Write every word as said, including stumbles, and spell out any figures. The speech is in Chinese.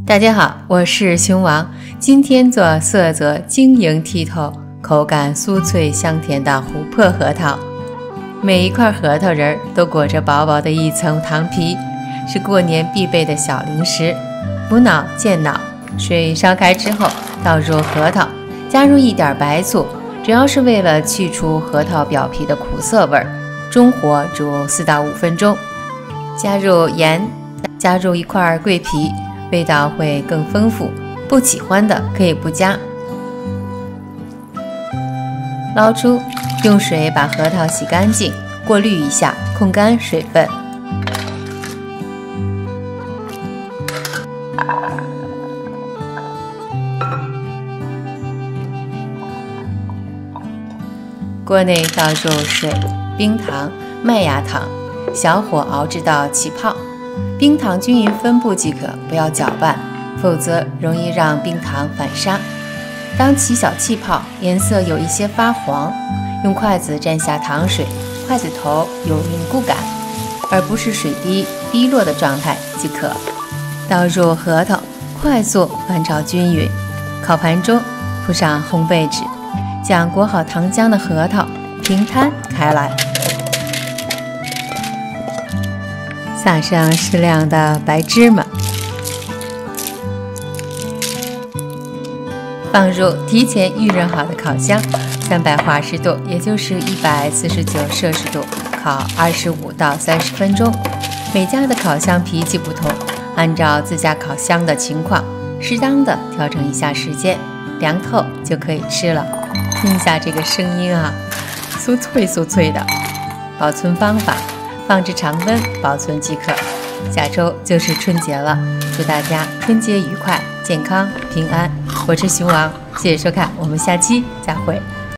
大家好，我是熊王，今天做色泽晶莹剔透、口感酥脆香甜的琥珀核桃。每一块核桃仁都裹着薄薄的一层糖皮，是过年必备的小零食。补脑健脑，水烧开之后倒入核桃，加入一点白醋，主要是为了去除核桃表皮的苦涩味儿。中火煮四到五分钟，加入盐，加入一块桂皮，味道会更丰富，不喜欢的可以不加。捞出，用水把核桃洗干净，过滤一下，控干水分。锅内倒入水、冰糖、麦芽糖，小火熬至到起泡。冰糖均匀分布即可，不要搅拌，否则容易让冰糖反沙。当起小气泡，颜色有一些发黄，用筷子蘸下糖水，筷子头有凝固感，而不是水滴滴落的状态即可。倒入核桃，快速翻炒均匀。烤盘中铺上烘焙纸，将裹好糖浆的核桃平摊开来。撒上适量的白芝麻，放入提前预热好的烤箱，三百华氏度，也就是一百四十九摄氏度，烤二十五到三十分钟。每家的烤箱脾气不同，按照自家烤箱的情况，适当的调整一下时间，凉透就可以吃了。听一下这个声音啊，酥脆酥脆的。保存方法：放置常温保存即可。下周就是春节了，祝大家春节愉快、健康、平安。我是熊王，谢谢收看，我们下期再会。